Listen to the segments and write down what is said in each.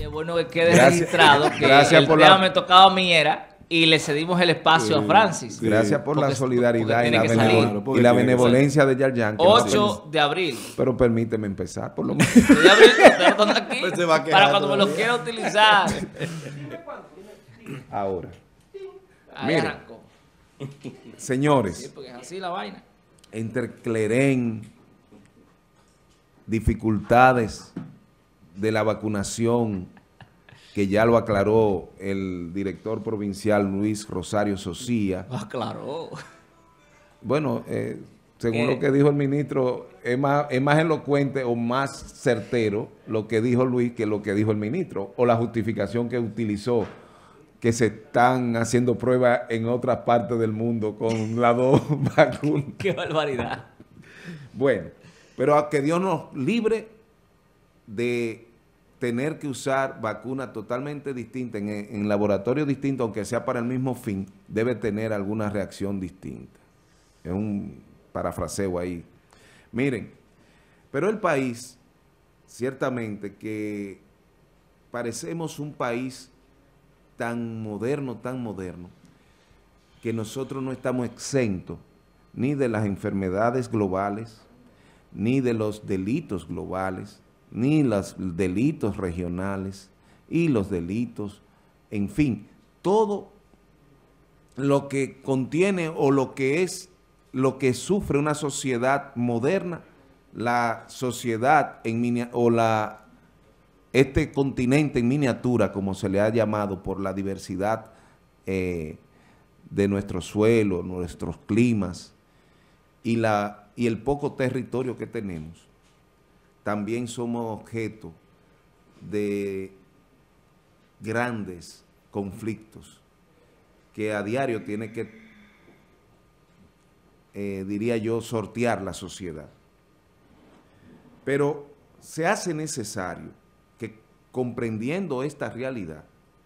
Es bueno que quede Gracias. registrado que Gracias el por tema la- me tocaba a mí era y le cedimos el espacio a Francis. Gracias por la Porque- solidaridad porque y tiene la, que salir. y la benevolencia de Yarjan. que no 8 de abril. Pero permíteme empezar, por lo menos. De abril, ustedes están aquí Pues se va a quedar para cuando me lo todavía. quiera utilizar. Ahora, Ahí Mire. arrancó. Sí, señores, porque es así la vaina. entre Clerén, dificultades de la vacunación, que ya lo aclaró el director provincial Luis Rosario Socía. Ah, claro. Bueno, según ¿Qué? lo que dijo el ministro, es más elocuente o más certero lo que dijo Luis que lo que dijo el ministro, o la justificación que utilizó, que se están haciendo pruebas en otras partes del mundo con las dos vacunas. Qué barbaridad. Bueno, pero a que Dios nos libre de tener que usar vacunas totalmente distintas en laboratorios distintos, aunque sea para el mismo fin, debe tener alguna reacción distinta. Es un parafraseo ahí. Miren, pero el país, ciertamente que parecemos un país tan moderno, que nosotros no estamos exentos ni de las enfermedades globales, ni de los delitos globales, ni los delitos regionales y los delitos, en fin, todo lo que contiene o lo que es, lo que sufre una sociedad moderna, la sociedad este continente en miniatura, como se le ha llamado por la diversidad de nuestro suelo, nuestros climas y el poco territorio que tenemos. También somos objeto de grandes conflictos que a diario tiene que, diría yo, sortear la sociedad. Pero se hace necesario que, comprendiendo esta realidad,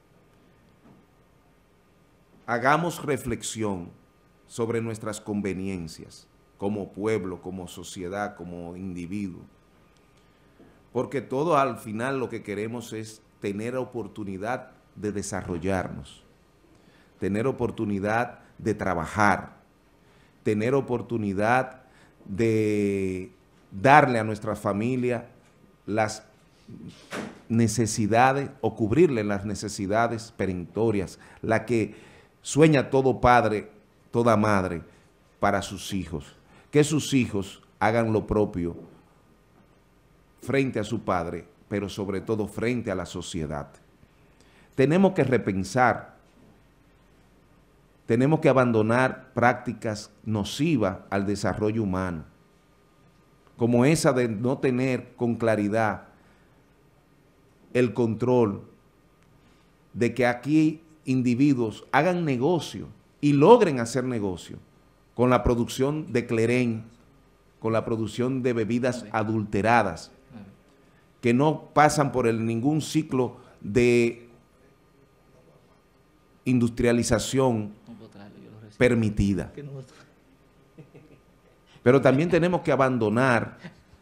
hagamos reflexión sobre nuestras conveniencias como pueblo, como sociedad, como individuo. Porque todo al final lo que queremos es tener oportunidad de desarrollarnos, tener oportunidad de trabajar, tener oportunidad de darle a nuestra familia las necesidades o cubrirle las necesidades perentorias, la que sueña todo padre, toda madre para sus hijos, que sus hijos hagan lo propio frente a su padre, pero sobre todo frente a la sociedad. Tenemos que repensar, tenemos que abandonar prácticas nocivas al desarrollo humano, como esa de no tener con claridad el control de que aquí individuos hagan negocio y logren hacer negocio con la producción de Clerén, con la producción de bebidas adulteradas, que no pasan por ningún ciclo de industrialización permitida. Pero también tenemos que abandonar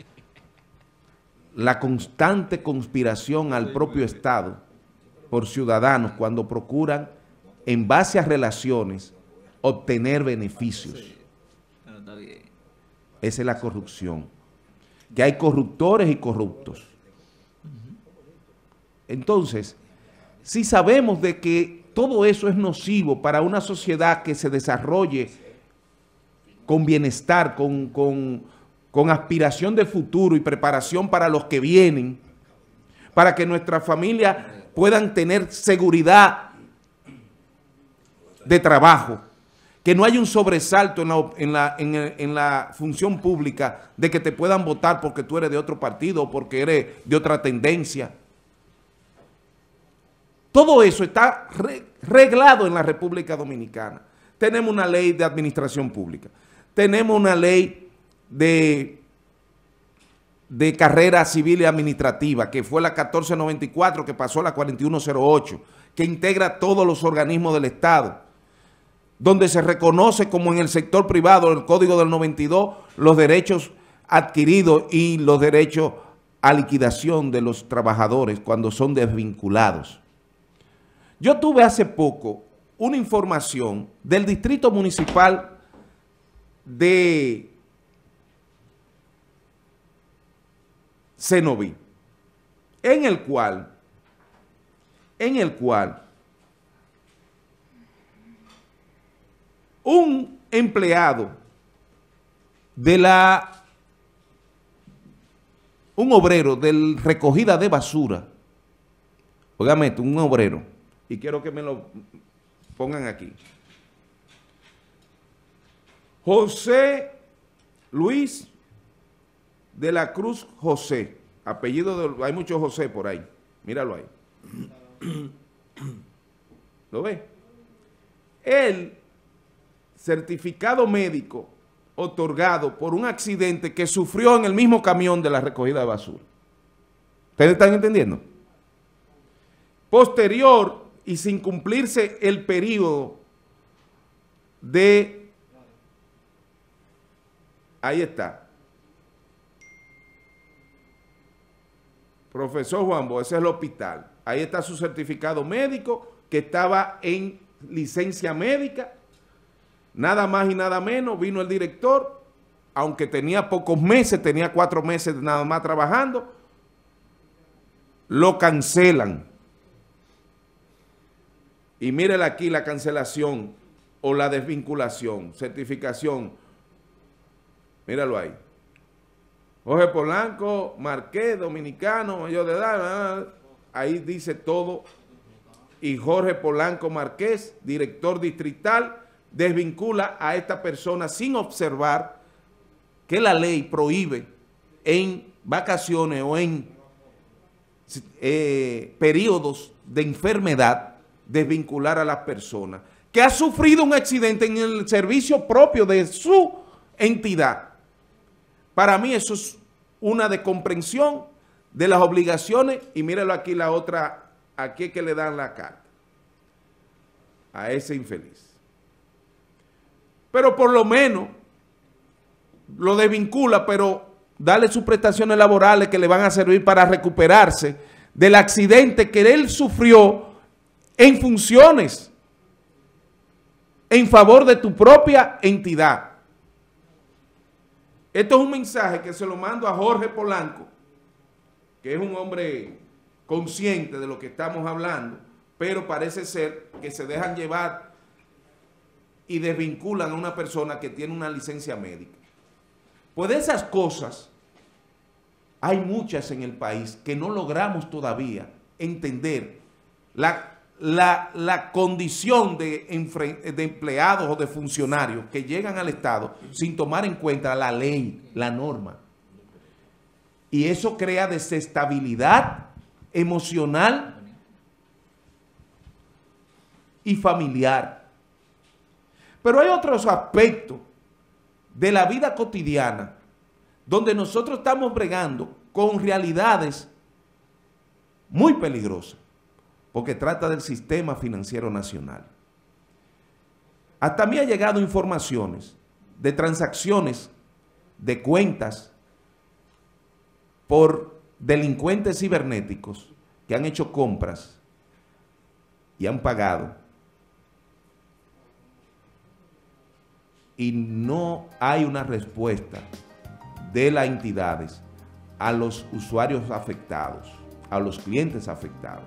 la constante conspiración al propio Estado por ciudadanos cuando procuran, en base a relaciones, obtener beneficios. Esa es la corrupción. Que hay corruptores y corruptos. Entonces, si sabemos de que todo eso es nocivo para una sociedad que se desarrolle con bienestar, con aspiración de futuro y preparación para los que vienen, para que nuestras familias puedan tener seguridad de trabajo, que no haya un sobresalto en la función pública de que te puedan votar porque tú eres de otro partido o porque eres de otra tendencia. Todo eso está reglado en la República Dominicana. Tenemos una ley de administración pública, tenemos una ley de carrera civil y administrativa, que fue la 1494, que pasó a la 4108, que integra todos los organismos del Estado, donde se reconoce como en el sector privado, el Código del 92, los derechos adquiridos y los derechos a liquidación de los trabajadores cuando son desvinculados. Yo tuve hace poco una información del Distrito Municipal de Cenoví, en el cual un empleado de un obrero de recogida de basura, óigame esto, un obrero, y quiero que me lo pongan aquí, José Luis de la Cruz José, apellido hay muchos José por ahí, míralo ahí. ¿Lo ve? El certificado médico otorgado por un accidente que sufrió en el mismo camión de la recogida de basura. ¿Ustedes están entendiendo? Posterior y sin cumplirse el periodo de... Ahí está. Profesor Juan Bo, ese es el hospital. Ahí está su certificado médico que estaba en licencia médica. Nada más y nada menos, vino el director, aunque tenía pocos meses, tenía 4 meses nada más trabajando, lo cancelan. Y mírele aquí la cancelación o la desvinculación, certificación. Míralo ahí. Jorge Polanco, Marqués, dominicano, mayor de edad, ahí dice todo. Y Jorge Polanco Marqués, director distrital, desvincula a esta persona sin observar que la ley prohíbe en vacaciones o en periodos de enfermedad desvincular a las personas que ha sufrido un accidente en el servicio propio de su entidad. Para mí eso es una descomprensión de las obligaciones y míralo aquí la otra, aquí es que le dan la carta a ese infeliz. Pero por lo menos lo desvincula, pero dale sus prestaciones laborales que le van a servir para recuperarse del accidente que él sufrió en funciones en favor de tu propia entidad. Esto es un mensaje que se lo mando a Jorge Polanco, que es un hombre consciente de lo que estamos hablando, pero parece ser que se dejan llevar y desvinculan a una persona que tiene una licencia médica. Pues de esas cosas hay muchas en el país que no logramos todavía entender la condición de empleados o de funcionarios que llegan al Estado sin tomar en cuenta la ley, la norma. Y eso crea desestabilidad emocional y familiar. Pero hay otros aspectos de la vida cotidiana donde nosotros estamos bregando con realidades muy peligrosas, porque trata del sistema financiero nacional. Hasta mí ha llegado informaciones de transacciones de cuentas por delincuentes cibernéticos que han hecho compras y han pagado. Y no hay una respuesta de las entidades a los usuarios afectados, a los clientes afectados.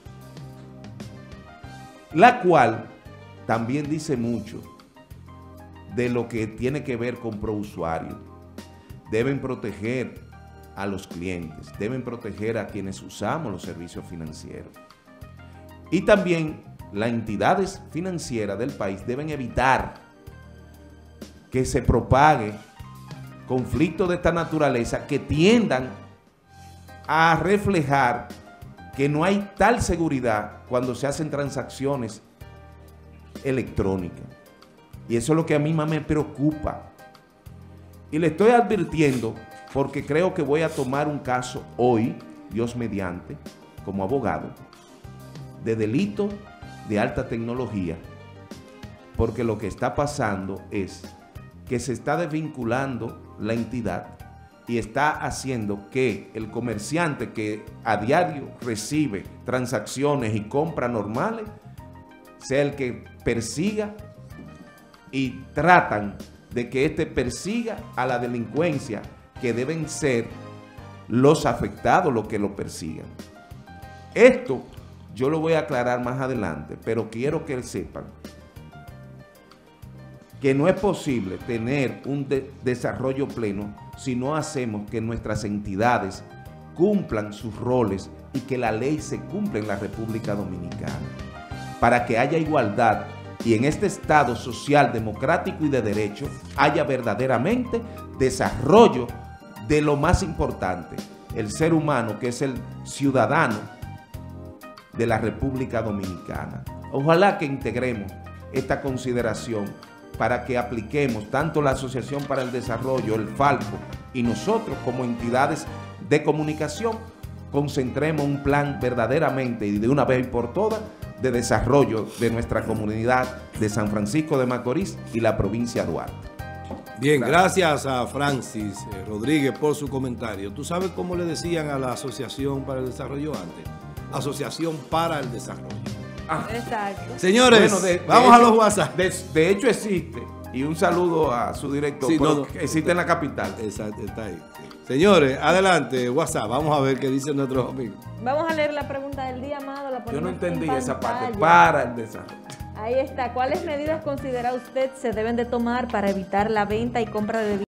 La cual también dice mucho de lo que tiene que ver con prousuarios. Deben proteger a los clientes, deben proteger a quienes usamos los servicios financieros. Y también las entidades financieras del país deben evitar que se propague conflictos de esta naturaleza que tiendan a reflejar que no hay tal seguridad cuando se hacen transacciones electrónicas. Y eso es lo que a mí más me preocupa. Y le estoy advirtiendo porque creo que voy a tomar un caso hoy, Dios mediante, como abogado, de delito de alta tecnología, porque lo que está pasando es que se está desvinculando la entidad y está haciendo que el comerciante que a diario recibe transacciones y compras normales sea el que persiga y tratan de que éste persiga a la delincuencia, que deben ser los afectados los que lo persigan. Esto yo lo voy a aclarar más adelante, pero quiero que sepan que no es posible tener un desarrollo pleno si no hacemos que nuestras entidades cumplan sus roles y que la ley se cumpla en la República Dominicana, para que haya igualdad y en este Estado social, democrático y de derecho haya verdaderamente desarrollo de lo más importante, el ser humano, que es el ciudadano de la República Dominicana. Ojalá que integremos esta consideración para que apliquemos tanto la Asociación para el Desarrollo, el Falco, y nosotros como entidades de comunicación, concentremos un plan verdaderamente y de una vez por todas de desarrollo de nuestra comunidad de San Francisco de Macorís y la provincia de Duarte. Bien, gracias a Francis Rodríguez por su comentario. ¿Tú sabes cómo le decían a la Asociación para el Desarrollo antes? Asociación para el Desarrollo. Exacto. Señores, Bueno, vamos a los WhatsApp. De hecho existe, y un saludo a su director, Sí, pero no. existe en la capital. Exacto, está ahí. Señores, adelante, WhatsApp. Vamos a ver qué dicen nuestros amigos. Vamos a leer la pregunta del día, Amado. La Yo ponemos no entendí en esa parte, pantalla. para el desarrollo. Ahí está. ¿Cuáles medidas considera usted se deben de tomar para evitar la venta y compra de